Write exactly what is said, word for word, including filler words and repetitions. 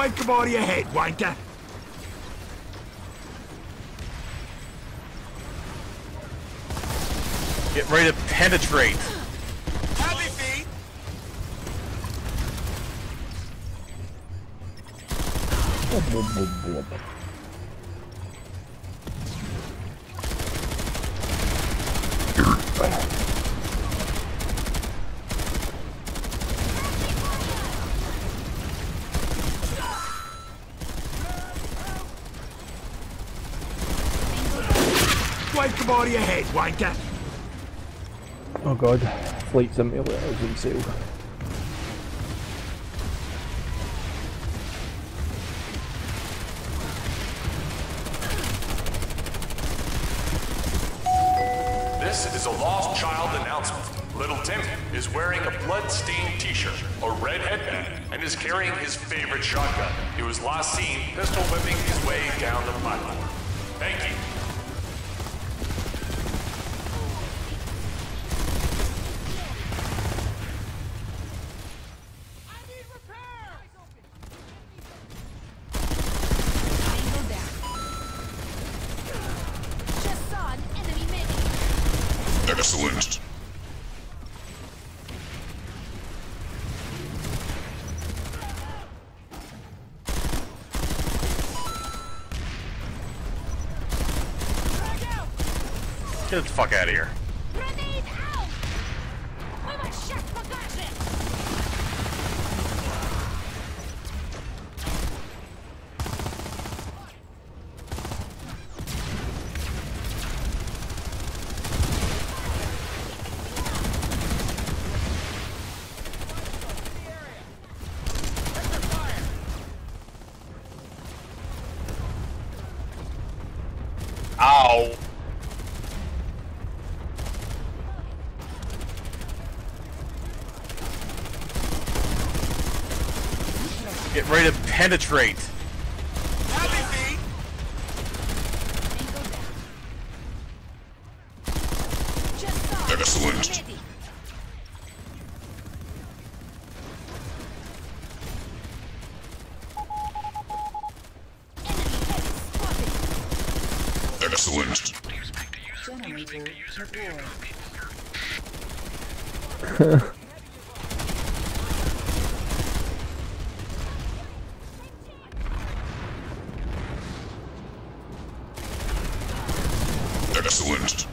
Wake him out of your head, wanker! Get ready to penetrate. Happy feet! Wake him out of your head, wanker! Oh god, Flight Simulator is on sale. This is a lost child announcement. Little Timmy is wearing a blood-stained t-shirt, a red headband, and is carrying his favorite shotgun. He was last seen pistol whipping his way down the platform. Thank you. Excellent. Get the fuck out of here. Grenade out! We must check for gadget! Ow. Get ready to penetrate. Happy feet! Excellent. Excellent. Excellent.